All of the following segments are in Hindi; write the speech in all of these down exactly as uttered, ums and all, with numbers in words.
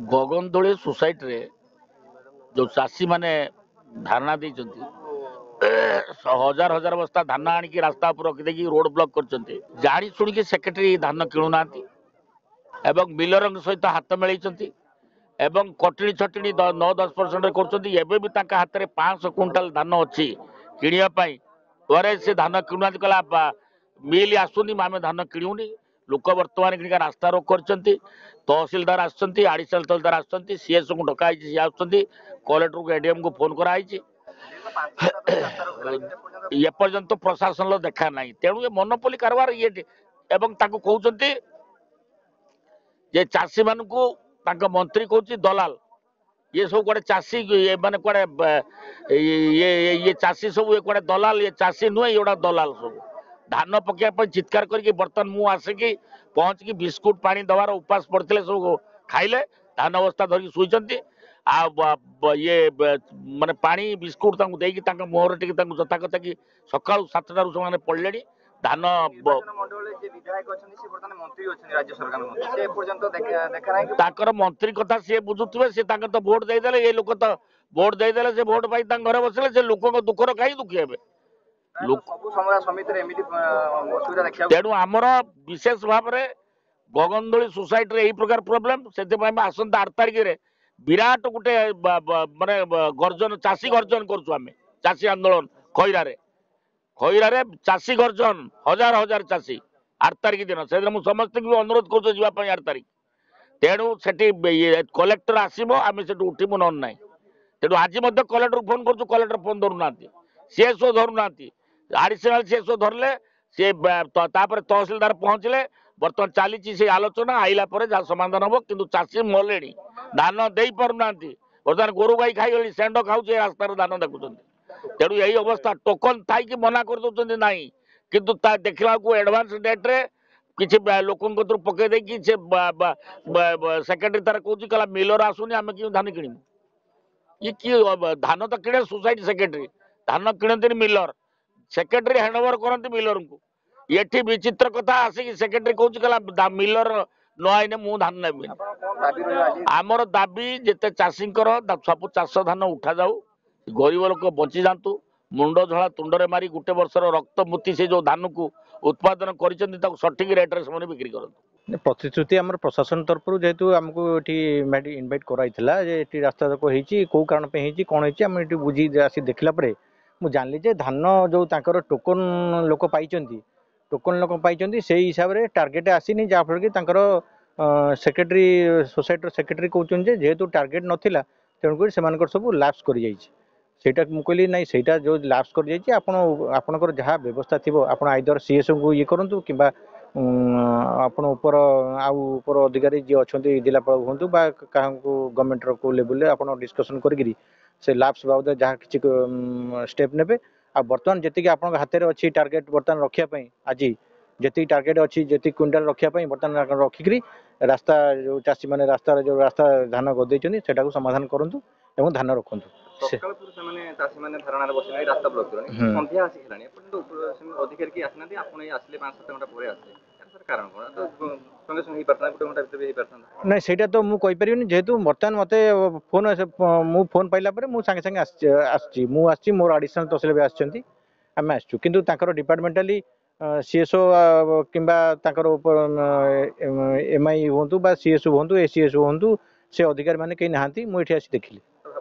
गगनदोली सोसाइटी रे जो चाषी माने धारणा देइचंती हजार हजार बस्ता धान आणिकी रास्ता उपर रखिदेकी रोड ब्लॉक करचंती जानी शुणी सेक्रेटरी धान किणुना एवं मिलर सहित हाथ मिलैचंती एवं कटनी छटनी नौ दस परसेंट कर हाथ में पाँच क्विंटाल धान अच्छी किणापी थे से धान किणुना कला मिल आसुनी आम धान किणुनी लोक बर्तमान कि रास्ता रोक कर तहसिलदार आडिशनाल तहसिलदार आसुच्च सीएस को डकाई सी आसुच्च कलेक्टर को एडीएम को फोन कराई एपर्यंत प्रशासन देखा ना तेणु मनोपोली कारबार ये कहते जे चाषी मान मंत्री कौच दलाल ये सब कड़े चाषी ये माने कड़े ये ये चाषी सब ये कड़े दलाल ये चाषी नुहे ये दलाल सब धान पकड़ चित्कार करके बर्तमान मु आसिकी पहुंचकी बिस्कुट पानी दबार उपास पड़ते सब खाइले धान अवस्था धरिक शुई आ ये माने पानी बिस्कुट मुहर टी जता कथा कि सका सातटा से पड़े धान मंत्री कथा सी बुझुवे सी तो भोट देदेले ये लोक तो भोट देदेले से भोट पाई घर बसले से लोक दुखर कहीं दुखी हे तेणु आमर विशेष भाव में गगनदोली सोसाइटी यही प्रकार प्रोब्लेम से आसंता आठ तारिख में विराट गोटे माने गर्जन चाषी गर्जन करें चाषी आंदोलन खैरा खैरा चाषी गर्जन हजार हजार चाषी आठ तारिख दिन से समस्त भी अनुरोध कर आठ तारिख तेणु से कलेक्टर आसब आम से उठू न ना तेणु आज कलेक्टर फोन कर कलेक्टर फोन धरुना सीएसओ धरुना आडिशनाल सीएसओ धरले सी तहसिलदार पहुंचले बर्तमान चली से आलोचना आईला जहाँ समाधान हम कि चाषी मले धान दे पारना बर्तमान गोरु गाई खाई सेंड खाऊ रास्तार धान देखुं तेणु यही अवस्था टोकन थी मना कर दौरान ना कि देखला एडवांस डेट्रे किसी लोक पकई दे सेक्रेटरी तार कौन कहला मिलर आसुनी आम क्यों धान किणु ये कि धान तो किणे सोसाइटी सेक्रेटरी धान किणती मिलर सेक्रेटरी हैंडओवर करती मिलर को ये विचित्र कथा आसिक सेक्रेटरी कौन कहला मिलर न आईने मु धान नेबी आमर दाबी जिते चाषी सब चाष धान उठा जाऊ गरीब लोक बंची जातु मुंड झला तुंडरे मारी गोटे वर्षर रक्त मुति से जो धान को उत्पादन कर सठिक रेट से बिक्री करते प्रतिश्रुति आम प्रशासन तरफ जेहेतु आमको ये इनभाइट कराई रास्ता जाक हो कौ कारण कौन होती बुझी आसी देखला मुझे जानली जे धान जो तांकर टोकन लोक पाई टोकन लोक पाई से हिसाब से टार्गेट आसीनी जहाँफल कि सेक्रेटरी सोसाइटी सेक्रेटरी कहते जेहेतु टार्गेट नाला तेणुक से सब लैप्स कर सेटा मुझे ना सेटा जो लैप्स कर जाइए आपणकर जहाँ व्यवस्था थी आप आइदर सीएसओ को ये करूँ कि आपण ऊपर आउ ऊपर अधिकारी जी अच्छा जिलापाल हूँ क्या गवर्नमेंट को लेवल आप डिस्कसन करी से लैप्स बाबद जहाँ कि स्टेप ने आ बर्तमान जी आप हाथ में अच्छी टार्गेट बर्तमान रखापी आज जी टार्गेट अच्छी जी क्विंटाल रखापी बर्तमान रखिक रास्ता जो चाषी मैंने रास्ता जो रास्ता धान गदे से समाधान करूँ एवं धान रखु ना ସେଇଟା ତ ମୁଁ କହିପାରିବିନି ଯେହେତୁ ବର୍ତ୍ତମାନ ମତେ ଫୋନ ମୁଁ ଫୋନ ପାଇଲା ପରେ ମୁଁ ସାଙ୍ଗେ ସାଙ୍ଗେ ଆସିଛି ମୁଁ ଆସିଛି ମୋର ଆଡିଶନାଲ ତହସିଲ ବି ଆସିଛନ୍ତି ଆମେ ଆସିଛୁ କିନ୍ତୁ ତାଙ୍କର ଡିପାର୍ଟମେଣ୍ଟାଲି सीएसओ किंबा ताकर एमआई हुंतु बा सीएसओ हुंतु एसीएसओ हुंतु से अधिकारी माने कहीं नहांती मु एठी आसी देखिली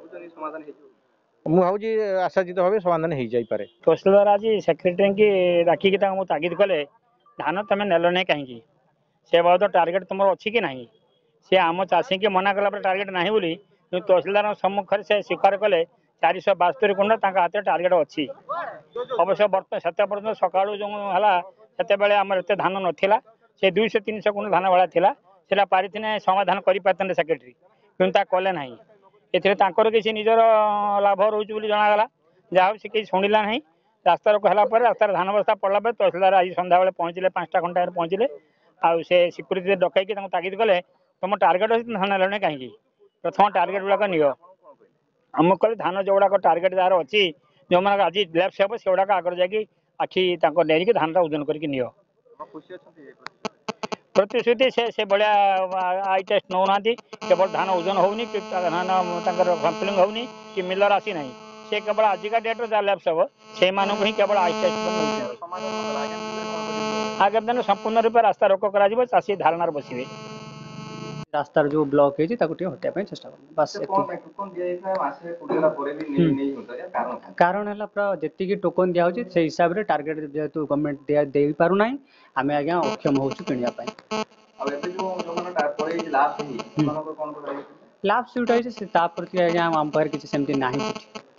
मु भावुची आशाजित भाव समाधान हो जाए तहसीलदार आज सेक्रेटरी की डाकिकी तागिद कले धान तुम नेल नहीं कहीं से बहुत टार्गेट तुम अच्छी कि नहीं सी आम चाषी की मना कला टार्गेट ना बोली तहसीलदार सम्मुखें से स्वीकार कले चार सौ बास्तरी कुंड हाथ टार्गेट अच्छी अवश्य बर्तमान से पर्यटन सका जो है आम एत धान नाला से दुई तीन सौ कुंड धान भाया था से पारी समाधान कर सेक्रेटरी कि कले ना एकर किसी निजर लाभ रोच जनागला जहाँ से किसी शुणिला ना रास्ता रोक है रास्ता धान बस्ता पड़ा तहसीलदार आज सन्ध्या बेले पहुँचले पांचटा घंटा पहुँचले आउ से सिक्यूरीटी डकई तागिद कले तुम टार्गेट अच्छी धान नेल कहीं प्रथम टार्गेट गुड़ाक नियो आम कल धान जो गुड़ाक टार्गेट जार अच्छी जो मैंने आज लैप्स हे से आगे जाकि आखि नहीं धान ओजन करके नियो प्रतिश्रुति से से बड़ा आई टेस्ट नौ केवल धान ओजन होनी कि धान सैंपलिंग होनी कि मिलर आसी नहीं से केवल आजिका डेट जहाँ लैप्स हम से ही केवल आई टेस्ट आगामी दिन संपूर्ण रूप रास्ता रोक कर चाषी धारणार बसवे रास्तार जो ब्लॉक है हटाई चेष्टा कर बस कारण है पूरा जी टोकन दिया से हिसाब से टार्गेट जेहेतु गवर्नमेंट दिया दे पारना आम आज्ञा अक्षम हो लाभ सुविधा आम पाखे किसी सेमती ना।